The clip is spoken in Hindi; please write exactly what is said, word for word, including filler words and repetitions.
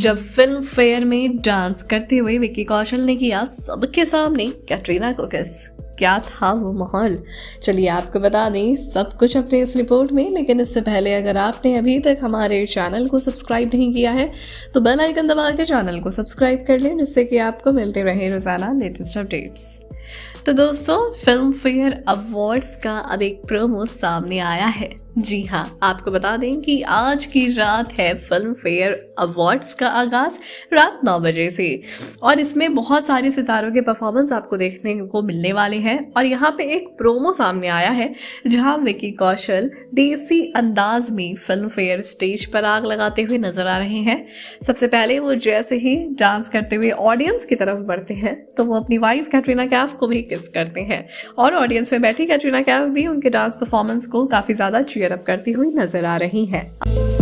जब फिल्म फेयर में डांस करते हुए विक्की कौशल ने किया सबके सामने कैटरीना को किस। क्या था वो माहौल, चलिए आपको बता दें सब कुछ अपने इस रिपोर्ट में। लेकिन इससे पहले अगर आपने अभी तक हमारे चैनल को सब्सक्राइब नहीं किया है तो बेल आइकन दबा के चैनल को सब्सक्राइब कर लें, जिससे कि आपको मिलते रहे रोजाना लेटेस्ट अपडेट्स। तो दोस्तों, फिल्म फेयर अवार्ड्स का अब एक प्रोमो सामने आया है। जी हाँ, आपको बता दें कि आज की रात है फिल्म फेयर अवार्ड्स का आगाज रात नौ बजे से, और इसमें बहुत सारे सितारों के परफॉर्मेंस आपको देखने को मिलने वाले हैं। और यहाँ पे एक प्रोमो सामने आया है जहाँ विक्की कौशल देसी अंदाज में फिल्म फेयर स्टेज पर आग लगाते हुए नजर आ रहे हैं। सबसे पहले वो जैसे ही डांस करते हुए ऑडियंस की तरफ बढ़ते हैं तो वो अपनी वाइफ कैटरीना कैफ को भी किस करते हैं, और ऑडियंस में बैठी कैटरीना कैफ भी उनके डांस परफॉर्मेंस को काफी ज्यादा चीयर अप करती हुई नजर आ रही हैं।